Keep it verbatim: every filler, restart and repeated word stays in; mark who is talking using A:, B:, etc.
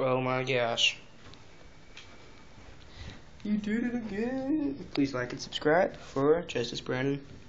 A: Oh my gosh. You did it again. Please like and subscribe for Justice Brandon.